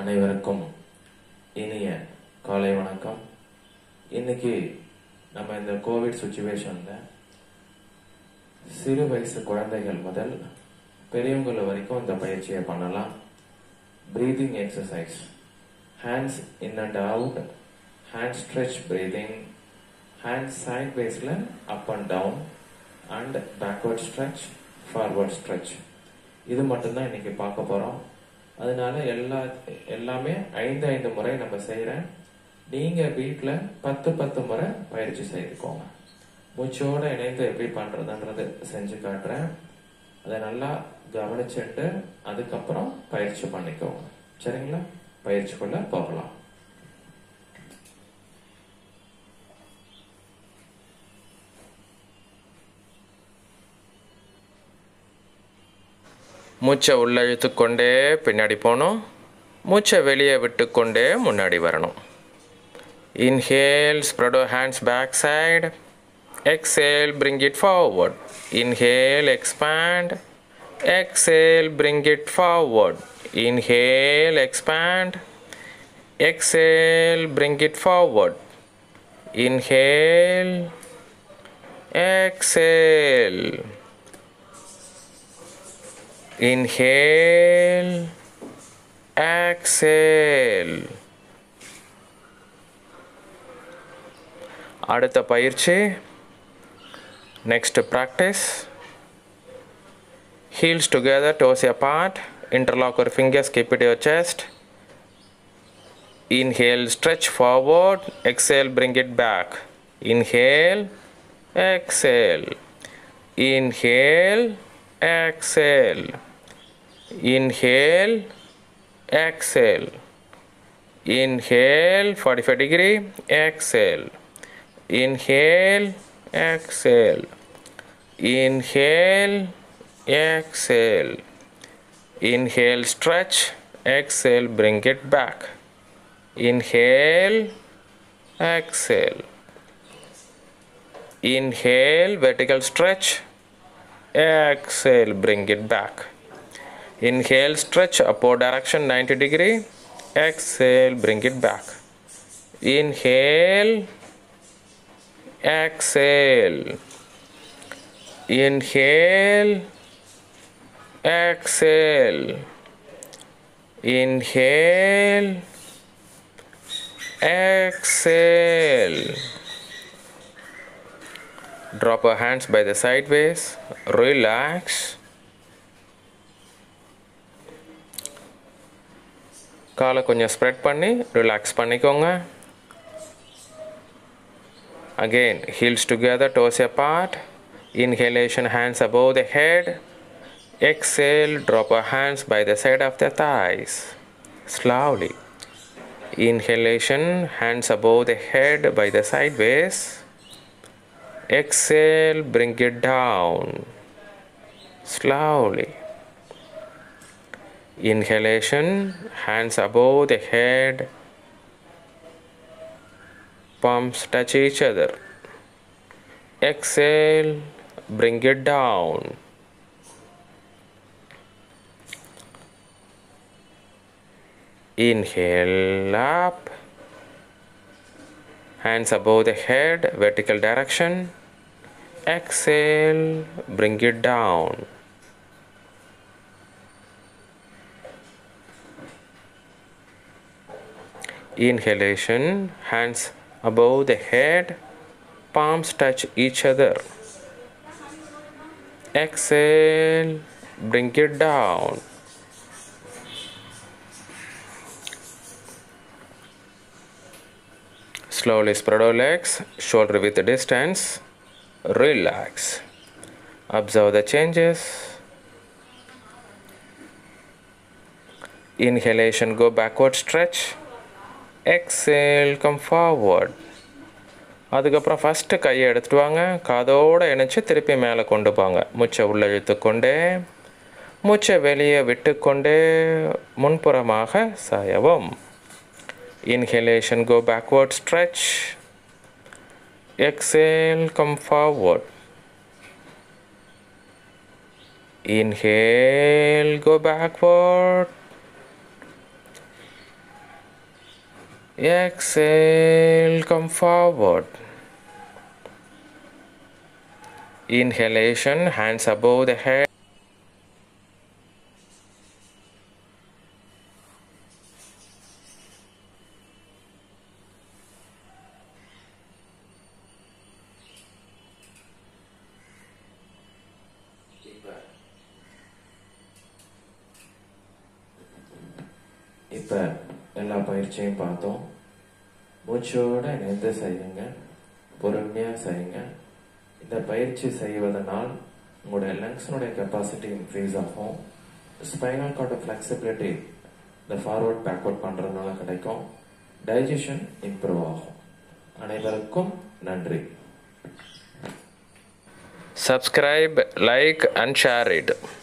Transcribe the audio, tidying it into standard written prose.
அனைவருக்கும் இனிய காலை வணக்கம். இன்னைக்கு நம்ம இந்த கோவிட் சுச்சுவேஷன்ல சிறு வயசு குழந்தைகள் முதல் பெரியவங்கள வரைக்கும் இந்த பயிற்சியை பண்ணலாம். Breathing exercise, hands in and out, hand stretch breathing, hand side வேஸ்ல up and down and backward stretch, forward stretch. இது மட்டும்தான் இன்னைக்கு பார்க்க போறோம். அதனால எல்லாமே 5 முறை நம்ம செய்யறேன். நீங்க வீட்டுல 10 முறை பயிற்சி செய்துக்கோங்க. மூச்சோட இணைந்து எப்படி பண்றதுன்றது செஞ்சு காட்டுறேன். அதை நல்லா கவனிச்சுட்டு அதுக்கப்புறம் பயிற்சி பண்ணிக்கோங்க. சரிங்களா? பயிற்சிக்குள்ள போகலாம். மூச்சை உள்ள இழுத்துக்கொண்டே பின்னாடி போகணும். மூச்சை வெளியே விட்டுக்கொண்டே முன்னாடி வரணும். Inhale, spread your hands back side. Exhale, bring it forward. Inhale, expand. Exhale, bring it forward. Inhale, expand. Exhale, bring it forward. Inhale, exhale. Inhale, exhale. அடுத்த பயிற்சி, next practice. Heels together, toes apart, interlock your fingers, keep it to your chest. Inhale, stretch forward. Exhale, bring it back. Inhale, exhale. Inhale, exhale. Inhale, exhale. Inhale, 45 degree, exhale. Inhale, exhale. Inhale, exhale. Inhale, stretch. Exhale, bring it back. Inhale, exhale. Inhale, vertical stretch. Exhale, bring it back. Inhale, stretch upward direction 90 degree. Exhale, bring it back. Inhale, exhale. Inhale, exhale. Inhale, exhale. Drop your hands by the sideways. Relax. காலை கொஞ்சம் spread பண்ணி relax பண்ணிக்கோங்க. Again, heels together, toes apart. Inhalation, hands above the head. Exhale, drop your hands by the side of the thighs. Slowly. Inhalation, hands above the head by the sideways. Exhale, bring it down. Slowly. Inhalation, hands above the head. Palms touch each other. Exhale, bring it down. Inhale up. Hands above the head, vertical direction. Exhale, bring it down. Inhalation, hands above the head, palms touch each other. Exhale, bring it down. Slowly spread your legs, shoulder width distance. Relax. Observe the changes. Inhalation, go backward stretch. Exhale, come forward. அதுக்கப்புறம் first கையை எடுத்துட்டு வாங்க. காதோடு இணைச்சி திருப்பி மேலே கொண்டு போங்க. மூச்சை உள்ள இழுத்துக்கொண்டே மூச்சை வெளியே விட்டுக்கொண்டே முன்புறமாக சாயவும். Inhalation, go backward stretch. Exhale, come forward. Inhale, go backward. Exhale, come forward. Inhalation, hands above the head. இப்போ எல்லா பயிற்சியும் பார்த்தோம். மூச்சோட இணைந்து செய்யுங்க, பொறுமையாக செய்யுங்க. இந்த பயிற்சி செய்வதனால் உங்களுடைய லங்ஸினுடைய கெப்பாசிட்டி இன்க்ரீஸ் ஆகும். ஸ்பைனல் கார்டு ஃப்ளெக்சிபிலிட்டி இந்த ஃபார்வர்ட் பேக்வர்ட் பண்ணுறதுனால கிடைக்கும். டைஜஷன் இம்ப்ரூவ் ஆகும். அனைவருக்கும் நன்றி. Subscribe, like and share it.